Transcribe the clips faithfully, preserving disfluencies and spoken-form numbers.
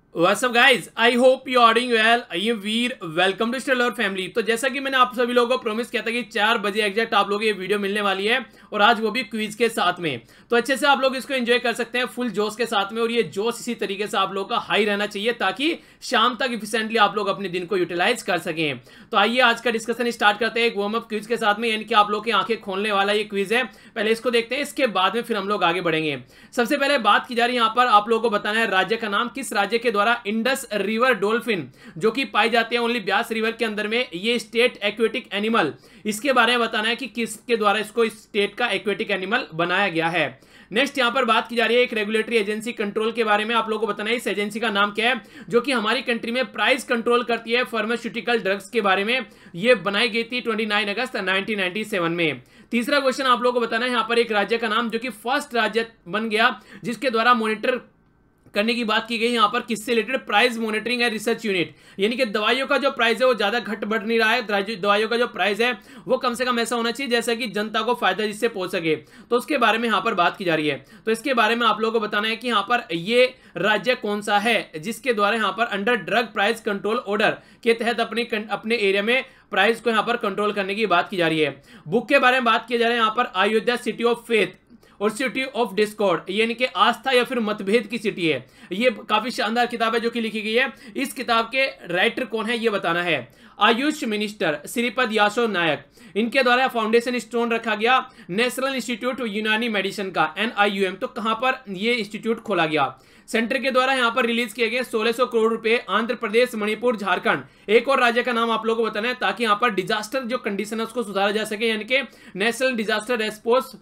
What's up guys? I hope you are doing well. I am Veer, welcome to Stellar family. तो जैसा कि मैंने आप सभी लोगों को प्रॉमिस किया था कि चार बजे एग्जैक्ट आप लोगों को ये वीडियो मिलने वाली है और आज वो भी क्विज के साथ में। तो अच्छे से आप लोग इसको एंजॉय कर सकते हैं फुल जोश के साथ में, और ये जोश इसी तरीके से आप लोगों का हाई रहना चाहिए ताकि शाम तक इफिशिएंटली आप लोग अपने दिन को यूटिलाइज कर सकें। तो आइए आज का डिस्कशन स्टार्ट करते हैं एक वार्म अप क्विज के साथ में, यानी कि आप लोग की आंखें खोलने वाला ये क्विज है। पहले इसको देखते हैं, इसके बाद में फिर हम लोग आगे बढ़ेंगे। सबसे पहले बात की जा रही है यहाँ पर आप लोगों को बताना है राज्य का नाम। किस राज्य के द्वारा इंडस रिवर डॉल्फिन जो कि पाई जाती है ओनली ब्यास रिवर के अंदर में, ये स्टेट एक्वेटिक एनिमल, इसके बारे में बताना है कि किसके द्वारा इसको स्टेट का एक्वेटिक एनिमल बनाया गया है। नेक्स्ट यहां पर बात की जा रही है एक रेगुलेटरी एजेंसी कंट्रोल के बारे में। आप लोगों को बताना है इस एजेंसी का नाम क्या है जो कि हमारी कंट्री में प्राइस कंट्रोल करती है फार्मास्यूटिकल ड्रग्स के बारे में। ये बनाई गई थी उनतीस अगस्त नाइनटीन नाइंटी सेवन में। तीसरा क्वेश्चन आप लोगों को बताना है यहां पर एक राज्य का नाम जो कि फर्स्ट राज्य बन गया जिसके द्वारा मॉनिटर करने की बात की गई यहां पर किससे related, price monitoring and research unit, यानी कि दवाइयों का जो प्राइस है वो ज्यादा घट बढ़ नहीं रहा है। दवाइयों का जो प्राइस है वो कम से कम ऐसा होना चाहिए जैसा कि जनता को फायदा जिससे पहुंच सके, तो उसके बारे में यहां पर बात की जा रही है। तो इसके बारे में आप लोगों को बताना है कि यहां पर ये राज्य कौन सा है जिसके द्वारा यहां पर under drug price control order के तहत अपनी अपने एरिया में प्राइस को यहां पर कंट्रोल करने की बात की जा रही है। बुक के बारे में बात की जा रही है यहां पर अयोध्या सिटी ऑफ फेथ और सिटी ऑफ डिस्कॉर्ड, यानी कि आस्था या फिर मतभेद की सिटी है। ये काफी शानदार किताब है जो कि लिखी गई है। इस किताब के राइटर कौन है ये बताना है। आयुष मिनिस्टर श्रीपद यासो नायक, इनके द्वारा फाउंडेशन स्टोन रखा गया नेशनल इंस्टीट्यूट यूनानी मेडिसिन का एन आई यू एम। तो कहां पर ये इंस्टीट्यूट खोला गया? सेंटर के द्वारा यहां पर रिलीज किए गए सोलह सौ करोड़ रुपए। आंध्र प्रदेश, मणिपुर, झारखंड। एक और राज्य का नाम आप लोगों को बताना है ताकि यहां पर डिजास्टर जो कंडीशन है उसको सुधारा जा सके, यानी कि नेशनल डिजास्टर रेस्पॉन्स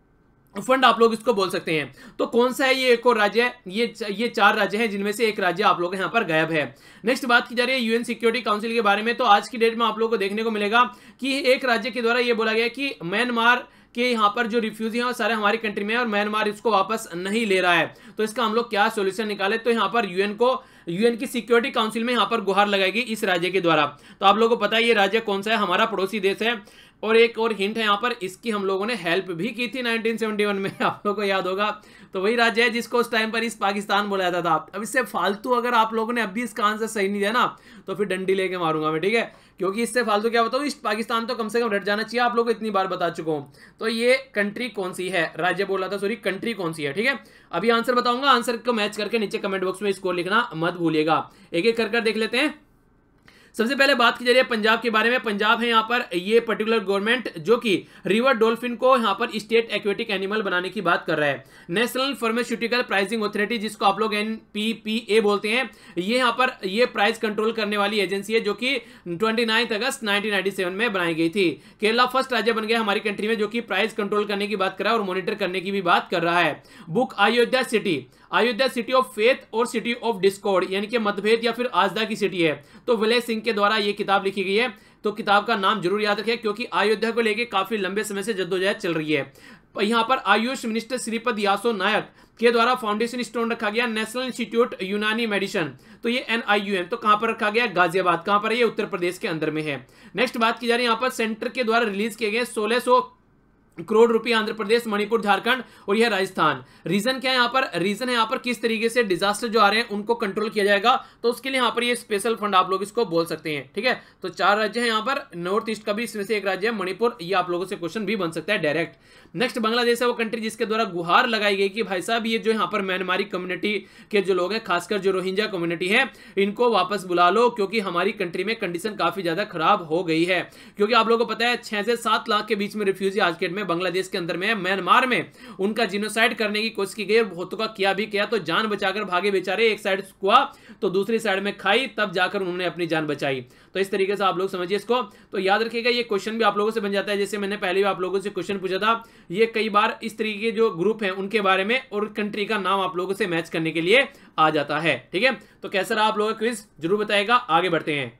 फंड आप लोग इसको बोल सकते हैं। तो कौन सा है ये एक और राज्य है? ये ये चार राज्य हैं जिनमें से एक राज्य आप लोग यहाँ पर गायब है। नेक्स्ट बात की जा रही है यूएन सिक्योरिटी काउंसिल के बारे में। तो आज की डेट में आप लोग को देखने को मिलेगा कि एक राज्य के द्वारा ये बोला गया कि म्यांमार कि यहाँ पर जो रिफ्यूजी हैं वो सारे हमारी कंट्री में है और म्यांमार इसको वापस नहीं ले रहा है। तो इसका हम लोग क्या सॉल्यूशन निकाले? तो यहाँ पर यूएन को यूएन की सिक्योरिटी काउंसिल में यहाँ पर गुहार लगाएगी इस राज्य के द्वारा। तो आप लोगों को पता है ये राज्य कौन सा है, हमारा पड़ोसी देश है। और एक और हिंट है यहाँ पर, इसकी हम लोगों ने हेल्प भी की थी नाइनटीन सेवेंटी वन में, आप लोगों को याद होगा। तो वही राज्य है जिसको उस टाइम पर इस पाकिस्तान बोला जाता था। अब इससे फालतू अगर आप लोगों ने अभी इसका आंसर सही नहीं दिया ना तो फिर डंडी लेके मारूंगा मैं, ठीक है? क्योंकि इससे फालतू क्या बताऊं, इस पाकिस्तान तो कम से कम रट जाना चाहिए, आप लोगों को इतनी बार बता चुका हूं। तो ये कंट्री कौन सी है, राज्य बोला था सॉरी, कंट्री कौन सी है, ठीक है? अभी आंसर बताऊंगा, आंसर को मैच करके नीचे कमेंट बॉक्स में स्कोर लिखना मत भूलिएगा। एक एक कर कर देख लेते हैं। सबसे पहले बात की जा रही है पंजाब के बारे में। पंजाब है यहाँ पर ये पर्टिकुलर गवर्नमेंट जो कि रिवर डॉल्फिन को यहाँ पर स्टेट एक्वेटिक एनिमल बनाने की बात कर रहा है। नेशनल फार्मास्यूटिकल प्राइसिंग अथॉरिटी जिसको आप लोग एन पी पी ए बोलते हैं, ये यहाँ पर ये प्राइस कंट्रोल करने वाली एजेंसी है जो कि उनतीस अगस्त नाइनटीन नाइंटी सेवन में बनाई गई थी। केरला फर्स्ट राज्य बन गया हमारी कंट्री में जो कि प्राइस कंट्रोल करने की बात कर रहा है और मॉनिटर करने की भी बात कर रहा है। Book Ayodhya city, Ayodhya city of faith और सिटी ऑफ डिस्कॉर्ड, यानी कि मतभेद या फिर आस्था की सिटी है। तो विलय सिंह के द्वारा ये किताब लिखी गई है। तो किताब का नाम जरूर याद रखें क्योंकि अयोध्या को लेकर काफी लंबे समय से जद्दोजहद चल रही है। यहां पर आयुष मिनिस्टर श्रीपद यासो नायक के द्वारा फाउंडेशन स्टोन रखा गया नेशनल इंस्टीट्यूट यूनानी मेडिसिन। तो ये एन आई यू एम, तो कहां पर रखा गया? गाजियाबाद। कहां पर है ये? उत्तर प्रदेश के अंदर में है। नेक्स्ट बात की जा रही है यहां पर सेंटर के द्वारा रिलीज किए गए सोलह सौ करोड़ रुपए आंध्र प्रदेश, मणिपुर, झारखंड और यह राजस्थान। रीजन क्या है यहाँ पर? रीजन है यहाँ पर किस तरीके से डिजास्टर जो आ रहे हैं उनको कंट्रोल किया जाएगा, तो उसके लिए यहाँ पर ये स्पेशल फंड आप लोग इसको बोल सकते हैं, ठीक है? तो चार राज्य हैं यहाँ पर, नॉर्थ ईस्ट का भी इसमें से एक राज्य है मणिपुर। ये आप लोगों से क्वेश्चन भी बन सकता है डायरेक्ट। नेक्स्ट बांग्लादेश है वो कंट्री जिसके द्वारा गुहार लगाई गई कि भाई साहब ये जो यहाँ पर म्यांमारी कम्युनिटी के जो लोग हैं, खासकर जो रोहिंग्या कम्युनिटी है, इनको वापस बुला लो क्योंकि हमारी कंट्री में कंडीशन काफी ज्यादा खराब हो गई है। क्योंकि आप लोगों को पता है छह से सात लाख के बीच में रिफ्यूजी आज के डेट में बांग्लादेश के अंदर में है। म्यांमार में उनका जिनोसाइड करने की कोशिश की गई, बहुतों का किया भी किया, तो जान बचाकर भागे बेचारे। एक साइड हुआ तो दूसरी साइड में खाई, तब जाकर उन्होंने अपनी जान बचाई। तो इस तरीके से आप लोग समझिए इसको। तो याद रखिएगा ये क्वेश्चन भी आप लोगों से बन जाता है, जैसे मैंने पहले भी आप लोगों से क्वेश्चन पूछा था। ये कई बार इस तरीके के जो ग्रुप हैं उनके बारे में और कंट्री का नाम आप लोगों से मैच करने के लिए आ जाता है, ठीक है? तो कैसा रहा आप लोगों का क्विज जरूर बताइएगा। आगे बढ़ते हैं।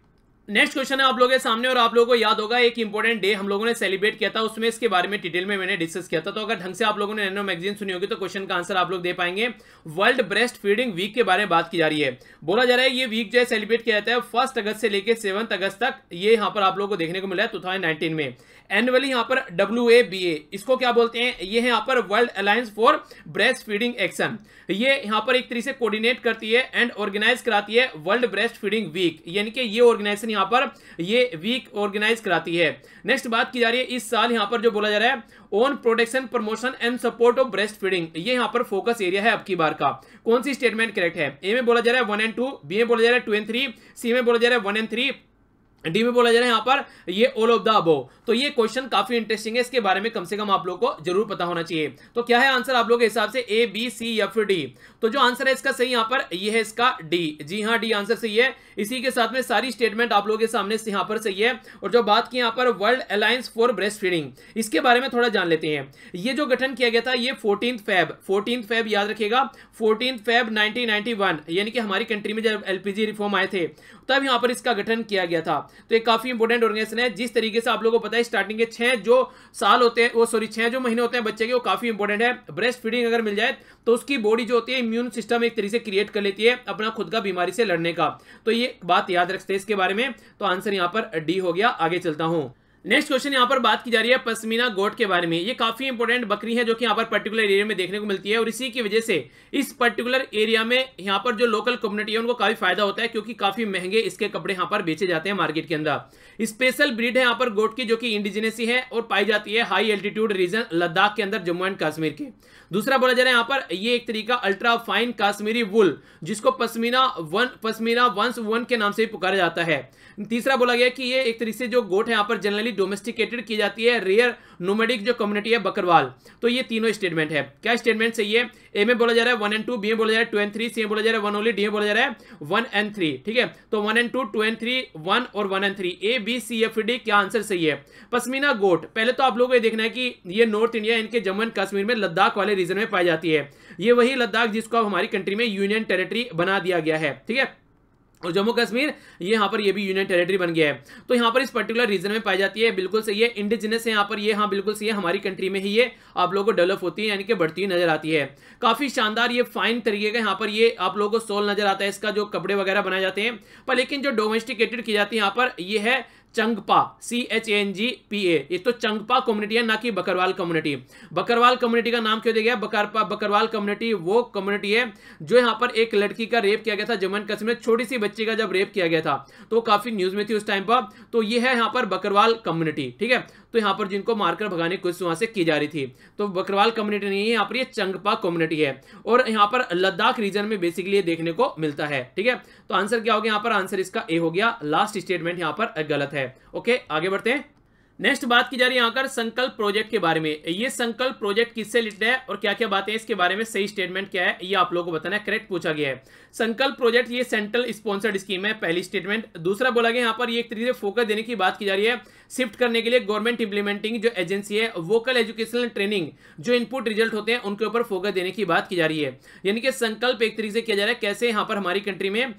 नेक्स्ट क्वेश्चन है आप लोगों के सामने, और आप लोगों को याद होगा एक इंपॉर्टेंट डे हम लोगों ने सेलिब्रेट किया था, उसमें इसके बारे में डिटेल में मैंने डिस्कस किया था। तो अगर ढंग से आप लोगों ने नैनो मैगजीन सुनी होगी तो क्वेश्चन का आंसर आप लोग दे पाएंगे। वर्ल्ड ब्रेस्ट फीडिंग वीक के बारे में बात की जा रही है। बोला जा रहा है ये वीक जो है सेलिब्रेट किया जाता है फर्स्ट अगस्त से लेकर सेवंथ अगस्त तक। ये यहाँ पर आप लोगों को देखने को मिला है टू थाउजेंड नाइनटीन में एनुअली। यहाँ पर डब्ल्यू ए बी ए इसको क्या बोलते हैं, ये है यहाँ पर World Alliance for Breast Feeding Action. ये यहाँ पर एक तरीके से कोऑर्डिनेट करती है एंड ऑर्गेनाइज कराती है वर्ल्ड ब्रेस्ट फीडिंग वीक, यानी कि ये ऑर्गेनाइजेशन यहाँ पर ये वीक ऑर्गेनाइज कराती है। नेक्स्ट बात की जा रही है इस साल यहाँ पर जो बोला जा रहा है on protection promotion and support of breast feeding, ये यहाँ पर फोकस एरिया है अब की बार का। कौन सी स्टेटमेंट करेक्ट है? ए में बोला जा रहा है वन एंड टू, बी में बोला जा रहा है टू एंड थ्री, सी में बोला जा रहा है वन एंड थ्री, डी में बोला जा रहा है यहाँ पर ये ऑल ऑफ द अबव। तो ये क्वेश्चन काफी इंटरेस्टिंग है, इसके बारे में कम से कम आप लोग को जरूर पता होना चाहिए। तो क्या है आंसर आप लोग के हिसाब से, ए बी सी या फिर डी? तो जो आंसर है इसका सही यहाँ पर ये है इसका डी। जी हाँ, डी आंसर सही है। इसी के साथ में सारी स्टेटमेंट आप लोगों के सामने से यहाँ पर सही है। और जो बात की यहाँ पर World Alliance for Breast Feeding, इसके बारे में थोड़ा जान लेते हैं। ये जो गठन किया गया था ये फोर्टीन फेब फोर्टीन फेब याद रखिएगा, fourteen Feb nineteen ninety one, यानी कि हमारी कंट्री में जब एलपीजी रिफॉर्म आए थे तब यहाँ पर इसका गठन किया गया था। तो एक काफी इंपॉर्टेंट ऑर्गेनाइजेशन है। जिस तरीके से आप लोगों को पता है स्टार्टिंग के छह जो साल होते हैं वो सॉरी छह जो महीने होते हैं बच्चे के, वो काफी इंपॉर्टेंट है। ब्रेस्ट फीडिंग अगर मिल जाए तो उसकी बॉडी जो होती है इम्यून सिस्टम एक तरीके से क्रिएट कर लेती है अपना खुद का बीमारी से लड़ने का। तो ये बात याद रखते हैं इसके बारे में। तो आंसर यहाँ पर डी हो गया। आगे चलता हूं। नेक्स्ट क्वेश्चन यहाँ पर बात की जा रही है पश्मीना गोट के बारे में। ये काफी इंपॉर्टेंट बकरी है जो कि यहाँ पर पर्टिकुलर एरिया में देखने को मिलती है, और इसी की वजह से इस पर्टिकुलर एरिया में यहाँ पर जो लोकल कम्युनिटी है उनको काफी फायदा होता है, क्योंकि काफी महंगे इसके कपड़े यहाँ पर बेचे जाते हैं मार्केट के अंदर। स्पेशल ब्रीड है यहाँ पर गोट की जो कि इंडिजिनसी है और पाई जाती है हाई एल्टीट्यूड रीजन लद्दाख के अंदर, जम्मू एंड कश्मीर के। दूसरा बोला जा रहा है यहाँ पर ये एक तरीका अल्ट्रा फाइन काश्मीरी वुल जिसको पश्मीना वन पश्मीना वंश वन के नाम से पुकारा जाता है। तीसरा बोला गया कि ये एक तरीके से जो गोट है यहाँ पर जनरली डोमेस्टिकेटेड की जाती है, रेयर नोमैडिक जो कम्युनिटी है बकरवाल। तो ये तीनों स्टेटमेंट है। क्या स्टेटमेंट सही है? ए में बोला जा रहा है वन एंड टू, बी में बोला जा रहा है टू एंड थ्री, सी में बोला जा रहा है वन ओनली, डी में बोला जा रहा है वन एंड थ्री। ठीक है, तो one and two, two and three, one और one and three, A B C F D क्या आंसर सही है? पश्मीना गोट पहले तो आप लोगों को ये देखना है कि ये नॉर्थ इंडिया इनके जम्मू एंड कश्मीर में लद्दाख वाले रीजन में पाई जाती है। ये वही लद्दाख जिसको अब हमारी कंट्री में यूनियन टेरिटरी बना दिया गया है। ठीक है, और जम्मू कश्मीर ये यहाँ पर ये भी यूनियन टेरिटरी बन गया है। तो यहाँ पर इस पर्टिकुलर रीजन में पाई जाती है, बिल्कुल सही है। इंडिजिनस है यहाँ पर ये, हाँ बिल्कुल सही है। हमारी कंट्री में ही ये आप लोगों को डेवलप होती है, यानी कि बढ़ती हुई नजर आती है। काफी शानदार ये फाइन तरीके का यहाँ पर ये आप लोगों को सोल नजर आता है, इसका जो कपड़े वगैरह बनाए जाते हैं। पर लेकिन जो डोमेस्टिकेटेड की जाती है यहाँ पर ये है Changpa, C H N G P A. ये तो चंगपा कम्युनिटी है, ना कि बकरवाल कम्युनिटी। बकरवाल कम्युनिटी का नाम क्यों दिया गया? बकरपा बकरवाल कम्युनिटी वो कम्युनिटी है जो यहाँ पर एक लड़की का रेप किया गया था जम्मू एंड कश्मीर में, छोटी सी बच्ची का जब रेप किया गया था तो काफी न्यूज में थी उस टाइम पर। तो ये है यहाँ पर बकरवाल कम्युनिटी। ठीक है, तो यहाँ पर जिनको मारकर भगाने की कोशिश वहां से की जा रही थी, तो बकरवाल कम्युनिटी नहीं है, यहाँ पर ये चंगपा कम्युनिटी है। और यहाँ पर लद्दाख रीजन में बेसिकली ये देखने को मिलता है। ठीक है, तो आंसर क्या हो गया यहाँ पर? आंसर इसका ए हो गया। लास्ट स्टेटमेंट यहाँ पर गलत है। ओके, आगे बढ़ते हैं। नेक्स्ट बात की जा रही है यहाँ पर संकल्प प्रोजेक्ट के बारे में। ये संकल्प प्रोजेक्ट किससे रिलेटेड है और क्या क्या बातें इसके बारे में, सही स्टेटमेंट क्या है ये आप लोगों को बताना है। करेक्ट पूछा गया है। संकल्प प्रोजेक्ट ये सेंट्रल स्पॉन्सर्ड स्कीम है, पहली स्टेटमेंट। दूसरा बोला गया यहाँ पर ये एक तरीके से फोकस देने की बात की जा रही है, शिफ्ट करने के लिए गवर्नमेंट इंप्लीमेंटिंग जो एजेंसी है वोकल एजुकेशनल ट्रेनिंग जो इनपुट रिजल्ट होते हैं उनके ऊपर फोकस देने की बात की जा रही है। यानी कि संकल्प एक तरीके से किया जा रहा है कैसे यहाँ पर हमारी कंट्री में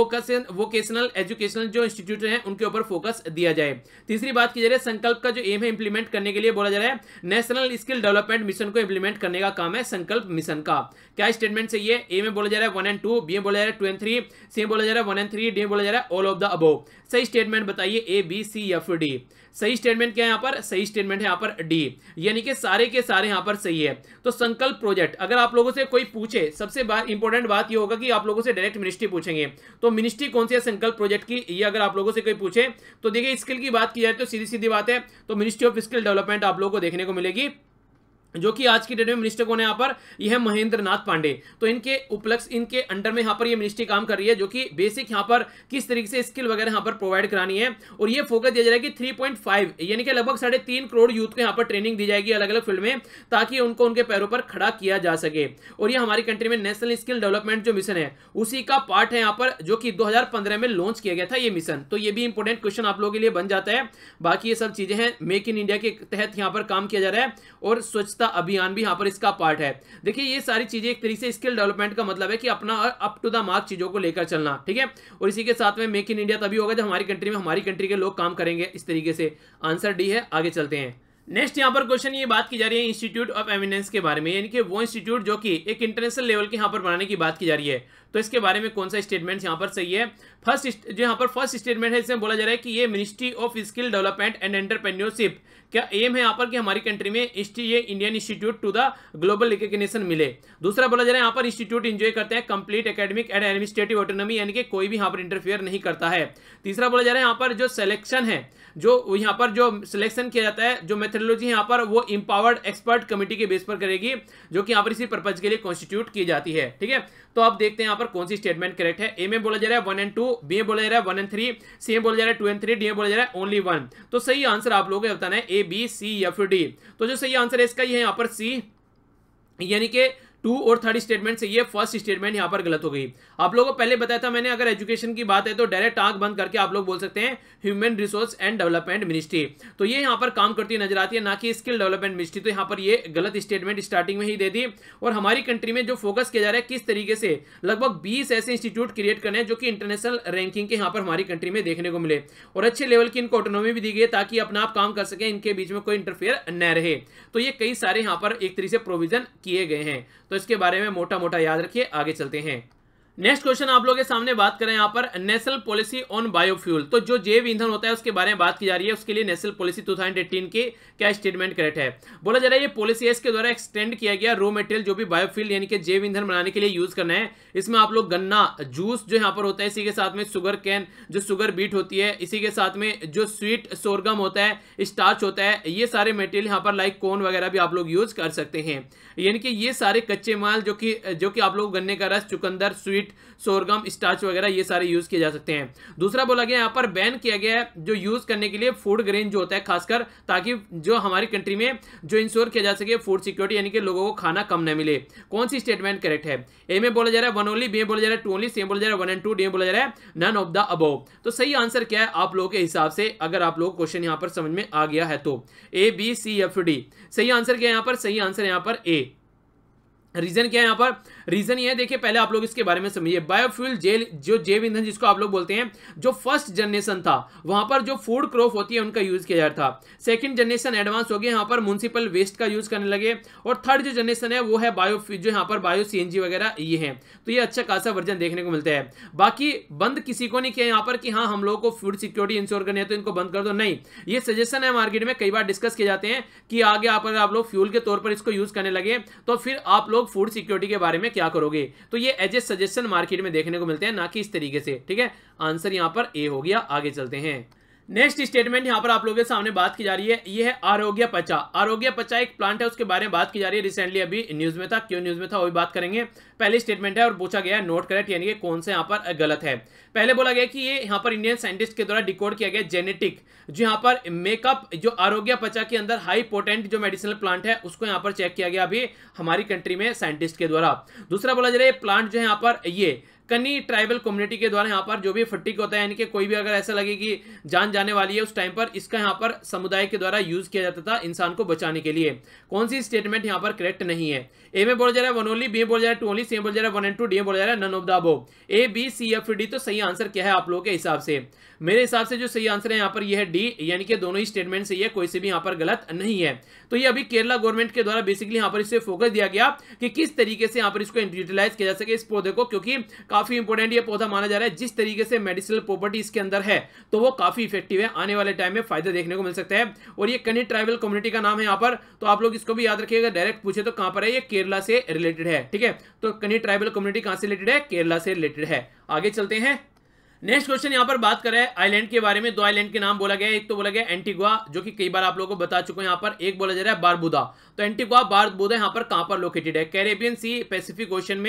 वोकेशनल एजुकेशनल जो इंस्टीट्यूट है उनके ऊपर फोकस दिया जाए। तीसरी बात की जा रही है संकल्प का जो एम है इंप्लीमेंट करने के लिए बोला जा रहा है नेशनल स्किल डेवलपमेंट मिशन को इंप्लीमेंट करने का काम है संकल्प मिशन का। क्या स्टेटमेंट सही है? ए में बोला जा रहा है वन एंड टू, बी में बोला जा रहा है टू एंड थ्री, सी में बोला जा रहा है वन एंड थ्री, डी में बोला जा रहा है ऑल ऑफ द अबव। सही स्टेटमेंट बताइए, ए बी सी या फिर डी? सही स्टेटमेंट क्या है यहाँ पर? सही स्टेटमेंट है यहाँ पर डी, यानी कि सारे के सारे यहाँ पर सही है। तो संकल्प प्रोजेक्ट अगर आप लोगों से कोई पूछे, सबसे बात इंपॉर्टेंट बात ये होगा कि आप लोगों से डायरेक्ट मिनिस्ट्री पूछेंगे, तो मिनिस्ट्री कौन सी है संकल्प प्रोजेक्ट की, ये अगर आप लोगों से कोई पूछे तो देखिए स्किल की बात की जाए तो सीधी सीधी बात है, तो मिनिस्ट्री ऑफ स्किल डेवलपमेंट आप लोगों को देखने को मिलेगी, जो कि आज की डेट में मिनिस्टर कौन है यहाँ पर? यह है महेंद्र नाथ पांडे। तो इनके उपलक्ष्य इनके अंडर में यहाँ पर ये मिनिस्ट्री काम कर रही है, जो कि बेसिक यहाँ पर किस तरीके से स्किल वगैरह यहाँ पर प्रोवाइड करानी है। और ये फोकस दिया जाएगा कि थ्री पॉइंट फाइव यानी कि लगभग साढ़े तीन करोड़ यूथ को यहाँ पर ट्रेनिंग दी जाएगी अलग अलग फील्ड में, ताकि उनको उनके पैरों पर खड़ा किया जा सके। और ये हमारी कंट्री में नेशनल स्किल डेवलपमेंट जो मिशन है उसी का पार्ट है यहाँ पर, जो कि दो हजार पंद्रह में लॉन्च किया गया था ये मिशन। तो ये भी इंपॉर्टेंट क्वेश्चन आप लोगों के लिए बन जाता है। बाकी ये सब चीजें हैं, मेक इन इंडिया के तहत यहाँ पर काम किया जा रहा है। और स्वच्छता स्वच्छता अभियान भी यहाँ पर इसका पार्ट है। देखिए ये सारी चीजें एक तरीके से स्किल डेवलपमेंट का मतलब है कि अपना अप टू द मार्क चीजों को लेकर चलना, ठीक है। और इसी के साथ में मेक इन इंडिया तभी होगा जब हमारी कंट्री में हमारी कंट्री के लोग काम करेंगे इस तरीके से। आंसर डी है। आगे चलते हैं। नेक्स्ट यहाँ पर क्वेश्चन ये बात की जा रही है इंस्टीट्यूट ऑफ एमिनेंस के बारे में, यानी कि वो इंस्टीट्यूट जो कि एक इंटरनेशनल लेवल के यहाँ पर बनाने की बात की जा रही है। तो इसके बारे में कौन सा स्टेटमेंट यहाँ पर सही है? फर्स्ट जो यहाँ पर फर्स्ट स्टेटमेंट है इसमें बोला जा रहा है कि ये ministry of skill development and entrepreneurship क्या एम है यहाँ पर कि हमारी कंट्री में ये Indian institute to the global recognition मिले। दूसरा बोला जा रहा है यहाँ पर इंस्टीट्यूट एंजॉय करते हैं complete academic and administrative autonomy, यानी कि कोई भी यहाँ पर इंटरफेयर नहीं करता है। तीसरा बोला जा रहा है यहाँ पर जो सिलेक्शन है, जो यहाँ पर जो सिलेक्शन किया जाता है, जो मेथोडोलॉजी यहाँ पर वो इंपावर्ड एक्सपर्ट कमेटी के बेस पर करेगी, जो कि यहाँ पर इसी पर्पज के लिए कॉन्स्टिट्यूट की जाती है, ठीक है। तो आप देखते हैं यहाँ पर कौन सी स्टेटमेंट करेक्ट है। ए में बोला जा रहा है वन एंड टू, बी में बोला जा रहा है वन एंड थ्री, सी में बोला जा रहा है टू एंड थ्री, डी में बोला जा रहा है ओनली वन। तो सही आंसर आप लोगों को बताना है ए, बी, सी या फिर डी। तो जो सही आंसर है इसका ये है यहाँ पर सी, यानी कि टू और थर्ड स्टेटमेंट से ये फर्स्ट स्टेटमेंट यहां पर गलत हो गई। आप लोगों को पहले बताया था मैंने, अगर एजुकेशन की बात है तो डायरेक्ट आंख बंद करके आप लोग बोल सकते हैं human resource and development ministry, तो ये यहां पर काम करती नजर आती है, ना कि स्किल डेवलपमेंट मिनिस्ट्री। तो यहां पर ये गलत स्टेटमेंट स्टार्टिंग में ही दे दी। और हमारी कंट्री में जो फोकस किया जा रहा है किस तरीके से लगभग बीस ऐसे इंस्टीट्यूट क्रिएट करने हैं जो कि इंटरनेशनल रैंकिंग के यहाँ पर हमारी कंट्री में देखने को मिले, और अच्छे लेवल की इनको ऑटोनॉमी भी दी गई ताकि अपना आप काम कर सके, इनके बीच में कोई इंटरफेयर न रहे। तो ये कई सारे यहाँ पर एक तरीके से प्रोविजन किए गए हैं, तो इसके बारे में मोटा मोटा याद रखिए। आगे चलते हैं। नेक्स्ट क्वेश्चन आप लोगों के सामने बात करें यहाँ पर नेशनल पॉलिसी ऑन बायोफ्यूल। तो जो जैव ईंधन होता है उसके बारे में बात की जा रही है, उसके लिए national policy two thousand eighteen के क्या स्टेटमेंट करेक्ट है? बोला जा रहा है ये पॉलिसी है इसके द्वारा एक्सटेंड किया गया रॉ मटेरियल जो भी बायोफ्यूल यानी कि जैव ईंधन बनाने के लिए यूज करना है। इसमें आप लोग गन्ना जूस जो यहाँ पर होता है, इसी के साथ में शुगर कैन जो शुगर बीट होती है, इसी के साथ में जो स्वीट सोरगम होता है, स्टार्च होता है, ये सारे मटेरियल यहाँ पर लाइक कोन वगैरह भी आप लोग यूज कर सकते हैं। यानी कि ये सारे कच्चे माल जो कि जो कि आप लोग गन्ने का रस, चुकंदर, स्वीट सोरगम, स्टार्च वगैरह ये सारे यूज किए जा सकते हैं। दूसरा बोला गया यहाँ पर बैन किया गया है जो यूज करने के लिए फूड ग्रेन जो होता है खासकर, ताकि जो हमारी कंट्री में जो इंश्योर किया जा सके फूड सिक्योरिटी, यानी कि लोगों को खाना कम न मिले। कौन सी स्टेटमेंट करेक्ट है? ए में बोला जा रहा है वन ओनली, बी में बोला जा रहा है टू ओनली, सी में बोला जा रहा है वन एंड टू, डी में बोला जा रहा है नन ऑफ द अबव। तो सही आंसर क्या है आप लोगों के हिसाब से, अगर आप लोग क्वेश्चन यहाँ पर समझ में आ गया है तो? ए, बी, सी या फिर डी? सही आंसर क्या है यहाँ पर? सही आंसर यहाँ पर ए। रीजन क्या है यहाँ पर? रीजन ये है, देखिए पहले आप लोग इसके बारे में समझिए। बायोफ्यूल जेल जो जैव ईंधन जिसको आप लोग बोलते हैं, जो फर्स्ट जनरेशन था वहां पर जो फूड क्रॉप होती है उनका यूज किया जाता था। सेकंड जनरेशन एडवांस हो गया, यहाँ पर म्युनिसिपल वेस्ट का यूज करने लगे। और थर्ड जो जनरेशन है वो है बायो जो यहाँ पर बायो सीएनजी वगैरह ये है। तो ये अच्छा खासा वर्जन देखने को मिलता है। बाकी बंद किसी को नहीं किया यहाँ पर कि हाँ हम लोगों को फूड सिक्योरिटी इंश्योर करनी है तो इनको बंद कर दो, नहीं। ये सजेशन है, मार्केट में कई बार डिस्कस किए जाते हैं कि आगे अगर आप लोग फ्यूल के तौर पर इसको यूज करने लगे तो फिर आप लोग फूड सिक्योरिटी के बारे में क्या करोगे। तो ये एज ए सजेशन मार्केट में देखने को मिलते हैं, ना कि इस तरीके से, ठीक है। आंसर यहां पर ए हो गया। आगे चलते हैं। नेक्स्ट स्टेटमेंट यहां पर आप लोगों के सामने बात की जा रही है, ये है आरोग्य पचा। आरोग्य पचा एक प्लांट है, उसके बारे में बात की जा रही है। रिसेंटली अभी न्यूज में था, क्यों न्यूज में था वो भी बात करेंगे। पहली स्टेटमेंट है और पूछा गया है नोट करेक्ट, यानी कि कौन से यहाँ पर गलत है। पहले बोला गया कि ये यहाँ पर इंडियन साइंटिस्ट के द्वारा डिकोड किया गया जेनेटिक जो यहाँ पर मेकअप जो आरोग्य पचा के अंदर हाई पोटेंट जो मेडिसिनल प्लांट है उसको यहाँ पर चेक किया गया अभी हमारी कंट्री में साइंटिस्ट के द्वारा। दूसरा बोला जा रहा है प्लांट जो है यहाँ पर ये कन्नी ट्राइबल कम्युनिटी के द्वारा यहाँ पर जो भी फट्टिक होता है, यानी कि कोई भी अगर ऐसा लगे कि जान जाने वाली है उस टाइम पर इसका यहाँ पर समुदाय के द्वारा यूज किया जाता था इंसान को बचाने के लिए। कौन सी स्टेटमेंट यहाँ पर करेक्ट नहीं है? ए में बोला जा रहा है वन ओनली, बी में बोला जा रहा है टू ओनली, सी में बोला जा रहा है वन एंड टू, डी में बोला जा रहा है none of the above. A, B, C या फिर डी? तो सही आंसर क्या है आप लोगों के हिसाब से? मेरे हिसाब से जो सही आंसर है यहाँ पर यह है डी, यानी कि दोनों ही स्टेटमेंट सही है, कोई से भी यहाँ पर गलत नहीं है। तो ये अभी केरला गवर्नमेंट के द्वारा बेसिकली यहाँ पर इससे फोकस दिया गया कि किस तरीके से यहाँ पर इसको यूटिलाइज किया जा सके इस पौधे को, क्योंकि काफी इंपॉर्टेंट ये पौधा माना जा रहा है। जिस तरीके से मेडिसिनल प्रॉपर्टी इसके अंदर है तो वो काफी इफेक्टिव है, आने वाले टाइम में फायदा देखने को मिल सकता है। और ये कन्नी ट्राइबल कम्युनिटी का नाम है यहाँ पर, तो आप लोग इसको भी याद रखिएगा। डायरेक्ट पूछे तो कहां पर है, ये केरला से रिलेटेड है, ठीक है। तो कन्नी ट्राइबल कम्युनिटी कहां से रिलेटेड है? केरला से रिलेटेड है। आगे चलते हैं। नेक्स्ट क्वेश्चन यहां पर बात कर रहे हैं आइलैंड के बारे में। दो आइलैंड के नाम बोला गया है, एक तो बोला गया एंटीगुआ जो कि कई बार आप लोगों को बता चुके हैं यहाँ पर, एक बोला जा रहा है बारबुदा। तो एंटीगुआ बारबुदा यहाँ पर कहां पर लोकेटेड है? कैरेबियन सी पैसिफिक ओशन में,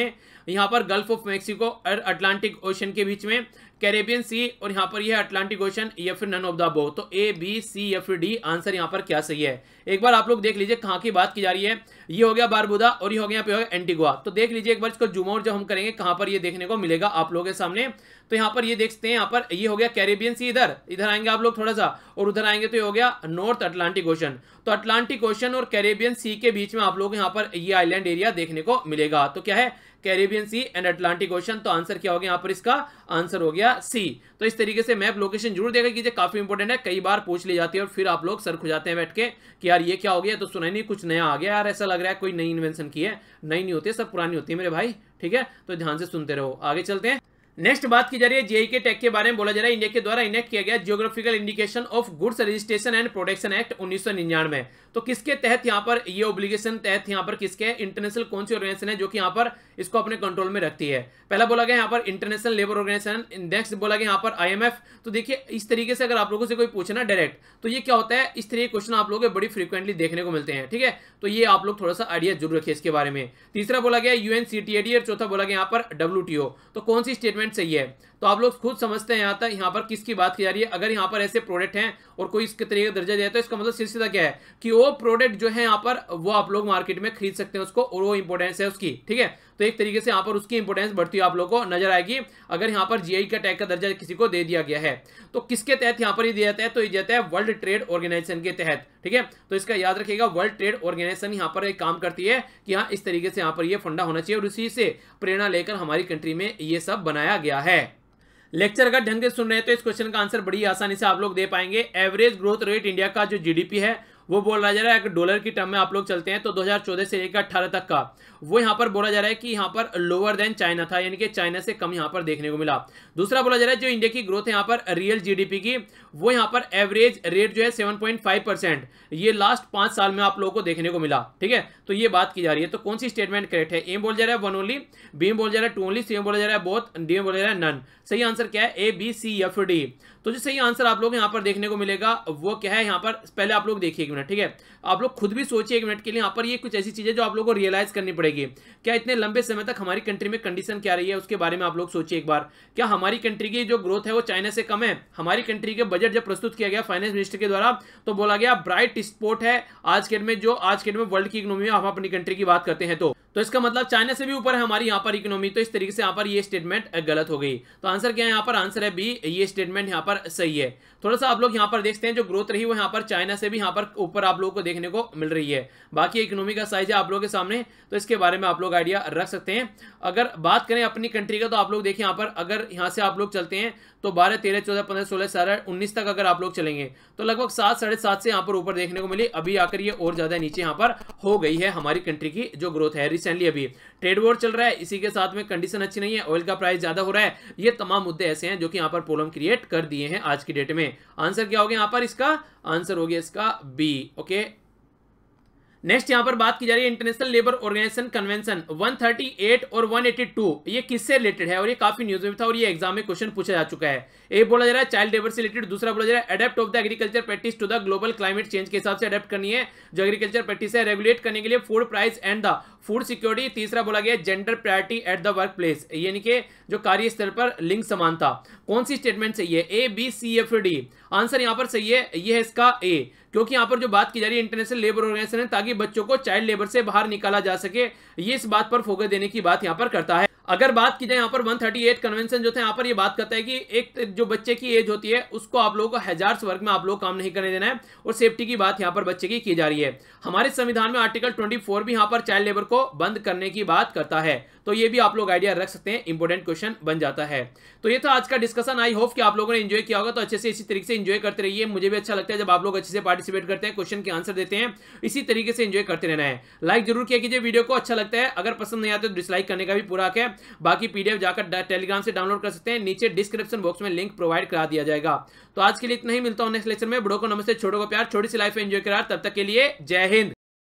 यहाँ पर गल्फ ऑफ मेक्सिको और अटलांटिक ओशन के बीच में, कैरेबियन सी, और यहाँ पर यह अटलांटिक ओशन, या फिर नन ऑफ द अबव। तो ए बी सी या फिर डी आंसर यहाँ पर क्या सही है। एक बार आप लोग देख लीजिए कहाँ की बात की जा रही है। ये हो गया बारबुदा और ये हो गया यहाँ पे हो गया एंटीगुआ। तो देख लीजिए एक बार इसको जूम आउट जब हम करेंगे कहाँ पर ये देखने को मिलेगा आप लोगों के सामने। तो यहाँ पर ये देखते हैं, यहाँ पर ये हो गया कैरेबियन सी, इधर इधर आएंगे आप लोग थोड़ा सा, और उधर आएंगे तो ये हो गया नॉर्थ अटलांटिक ओशन। तो अटलांटिक ओशन और कैरेबियन सी के बीच में आप लोग यहाँ पर ये आइलैंड एरिया देखने को मिलेगा। तो क्या है, Caribbean Sea and Atlantic Ocean. तो आंसर क्या हो गया यहाँ पर, इसका आंसर हो गया सी। तो इस तरीके से मैप लोकेशन जरूर देखा कीजिए, काफी इंपॉर्टेंट है, कई बार पूछ ली जाती है और फिर आप लोग सर खुजाते हैं बैठ के कि यार ये क्या हो गया, तो सुना नहीं, कुछ नया आ गया यार, ऐसा लग रहा है कोई नई इन्वेंशन की है। नई नहीं होती है, सब पुरानी होती है मेरे भाई, ठीक है। तो ध्यान से सुनते रहो। आगे चलते हैं। नेक्स्ट बात की जा रही है जेई के टैग के बारे में। बोला जा रहा है इंडिया के द्वारा इनेक्ट किया गया geographical indication of goods registration and protection act उन्नीस सौ निन्यानवे। तो किसके तहत यहाँ पर ये ओब्लिगेशन तहत यहाँ पर किसके, इंटरनेशनल कौन सी ऑर्गेनाइजेशन है जो कि यहाँ पर इसको अपने कंट्रोल में रखती है। पहला बोला गया यहाँ पर इंटरनेशनल लेबर ऑर्गेनाइजेशन, नेक्स्ट बोला गया यहाँ पर आईएमएफ। तो देखिए इस तरीके से अगर आप लोगों से कोई पूछे ना डायरेक्ट, तो ये क्या होता है, इस तरह के क्वेश्चन आप लोगों को बड़ी फ्रीक्वेंटली देखने को मिलते हैं, ठीक है। तो ये आप लोग थोड़ा सा आइडिया जरूर रखिए इसके बारे में। तीसरा बोला गया यूएनसीटीएडी और चौथा बोला गया यहाँ पर डब्ल्यूटीओ। तो कौन सी स्टेटमेंट सही है, तो आप लोग खुद समझते हैं यहाँ तक यहाँ पर किसकी बात की जा रही है। अगर यहाँ पर ऐसे प्रोडक्ट हैं और कोई इसके तरीके का दर्जा दिया तो इसका मतलब सीधा क्या है कि वो प्रोडक्ट जो है यहाँ पर वो आप लोग मार्केट में खरीद सकते हैं उसको, और वो इंपॉर्टेंस है उसकी, ठीक है। तो एक तरीके से यहाँ पर उसकी इंपॉर्टेंस बढ़ती हुई आप लोगों को नजर आएगी अगर यहाँ पर जीआई का टैग का दर्जा किसी को दे दिया गया है। तो किसके तहत यहाँ पर ये दिया जाता है, तो ये जाता है वर्ल्ड ट्रेड ऑर्गेनाइजेशन के तहत, ठीक है। तो इसका याद रखिएगा, वर्ल्ड ट्रेड ऑर्गेनाइजेशन यहाँ पर एक काम करती है कि हाँ इस तरीके से यहाँ पर ये फंडा होना चाहिए, और उसी से प्रेरणा लेकर हमारी कंट्री में ये सब बनाया गया है। लेक्चर अगर ढंग से सुन रहे हैं तो इस क्वेश्चन का आंसर बड़ी आसानी से आप लोग दे पाएंगे। एवरेज ग्रोथ रेट इंडिया का जो जीडीपी है वो बोला जा रहा है, अगर डॉलर की टर्म में आप लोग चलते हैं तो दो हज़ार चौदह से लेकर अठारह तक का वो यहाँ पर बोला जा रहा है कि यहाँ पर लोअर देन चाइना था, यानी कि चाइना से कम यहाँ पर देखने को मिला। दूसरा बोला जा रहा है जो इंडिया की ग्रोथ है यहाँ पर रियल जीडीपी की, वो यहाँ पर एवरेज रेट जो है सेवन पॉइंट फाइव परसेंट ये लास्ट पांच साल में आप लोगों को देखने को मिला, ठीक है। तो ये बात की जा रही है। तो कौन सी स्टेटमेंट करेक्ट है, ए बोला जा रहा है वन ओनली, बी बोला जा रहा है टू ओनली, सी बोला जा रहा है बोथ, डी बोला जा रहा है नन। सही आंसर क्या है, ए बी सी या फिर डी। तो जो सही आंसर आप लोग यहाँ पर देखने को मिलेगा वो क्या है, यहाँ पर पहले आप लोग देखिए एक मिनट, ठीक है। आप लोग खुद भी सोचिए एक मिनट के लिए, यहाँ पर ये कुछ ऐसी चीजें जो आप लोगों को रियलाइज करनी पड़ेगी। क्या इतने लंबे समय तक हमारी कंट्री में कंडीशन क्या रही है उसके बारे में आप लोग सोचिए एक बार। क्या हमारी कंट्री की जो ग्रोथ है वो चाइना से कम है। हमारी कंट्री के बजट जब प्रस्तुत किया गया फाइनेंस मिनिस्टर के द्वारा तो बोला गया ब्राइट स्पॉट है आज के डेट में, जो आज के डेट में वर्ल्ड की इकोनॉमी में हम अपनी कंट्री की बात करते हैं तो तो इसका मतलब चाइना से भी ऊपर है हमारी यहाँ पर इकोनॉमी। तो इस तरीके से यहाँ पर ये स्टेटमेंट गलत हो गई। तो आंसर क्या है यहाँ पर, आंसर है बी, ये स्टेटमेंट यहाँ पर सही है। थोड़ा सा आप लोग यहाँ पर देखते हैं जो ग्रोथ रही वो यहाँ पर चाइना से भी यहाँ पर ऊपर आप लोगों को देखने को मिल रही है। बाकी इकोनॉमी का साइज है आप लोगों के सामने, तो इसके बारे में आप लोग आइडिया रख सकते हैं। अगर बात करें अपनी कंट्री का तो आप लोग देखिए यहाँ पर, अगर यहाँ से आप लोग चलते हैं तो बारह तेरह चौदह पंद्रह सोलह सत्रह उन्नीस तक अगर आप लोग चलेंगे तो लगभग सात साढ़े सात से यहाँ पर ऊपर देखने को मिली। अभी आकर ये और ज्यादा नीचे यहाँ पर हो गई है हमारी कंट्री की जो ग्रोथ है रिसेंटली। अभी ट्रेड वॉर चल रहा है, इसी के साथ में कंडीशन अच्छी नहीं है, ऑयल का प्राइस ज्यादा हो रहा है, ये तमाम मुद्दे ऐसे हैं जो कि यहाँ पर प्रॉब्लम क्रिएट कर दिए हैं आज की डेट में। आंसर क्या हो गया यहाँ पर, इसका आंसर हो गया इसका बी, ओके। नेक्स्ट यहां पर बात की जा रही है इंटरनेशनल लेबर ऑर्गेनाइजेशन कन्वेंशन एक सौ अड़तीस और एक सौ बयासी, ये किससे रिलेटेड है और ये काफी न्यूज में था और ये एग्जाम में क्वेश्चन पूछा जा चुका है। एक बोला जा रहा है चाइल्ड लेबर से रिलेटेड, दूसरा बोला जा रहा है adept of the agriculture practice to the global climate change के हिसाब से अडेप्ट करनी है जो एग्रीकल्चर प्रैक्टिस है, रेगुलेट करने के लिए food price and the food security. तीसरा बोला गया gender priority at the work place, यानी कि जो कार्यस्थल पर लिंग समानता। कौन सी स्टेटमेंट सही है, ए बी सी या फिर डी? आंसर यहां पर सही है, ये है इसका ए, क्योंकि यहां पर जो बात की जा रही है इंटरनेशनल लेबर ऑर्गेनाइजेशन है ताकि बच्चों को चाइल्ड लेबर से बाहर निकाला जा सके, ये इस बात पर फोकस देने की बात यहां पर करता है। अगर बात की जाए यहाँ पर एक सौ अड़तीस कन्वेंशन जो था यहाँ पर ये बात करता है कि एक जो बच्चे की एज होती है उसको आप लोगों को हजार्स वर्क में आप लोग काम नहीं करने देना है और सेफ्टी की बात यहाँ पर बच्चे की की जा रही है। हमारे संविधान में आर्टिकल चौबीस भी यहाँ पर चाइल्ड लेबर को बंद करने की बात करता है, तो ये भी आप लोग आइडिया रख सकते हैं, इंपॉर्टेंट क्वेश्चन बन जाता है। तो ये था आज का डिस्कशन, आई होप कि आप लोगों ने एंजॉय किया होगा। तो अच्छे से इसी तरीके से एंजॉय करते रहिए, मुझे भी अच्छा लगता है जब आप लोग अच्छे से पार्टिसिपेट करते हैं, क्वेश्चन के आंसर देते हैं, इसी तरीके से एंजॉय करते रहना है। लाइक जरूर किया कीजिए वीडियो को, अच्छा लगता है, अगर पसंद नहीं आते तो डिसलाइक करने का भी पूरा हक है। बाकी पीडीएफ जाकर टेलीग्राम से डाउनलोड कर सकते हैं, नीचे डिस्क्रिप्शन बॉक्स में लिंक प्रोवाइड करा दिया जाएगा। तो आज के लिए इतना ही, मिलता हूं नेक्स्ट लेक्चर में। बड़ों को नमस्ते, छोटों को प्यार, छोटी सी लाइफ एंजॉय करा, तब तक के लिए जय हिंद।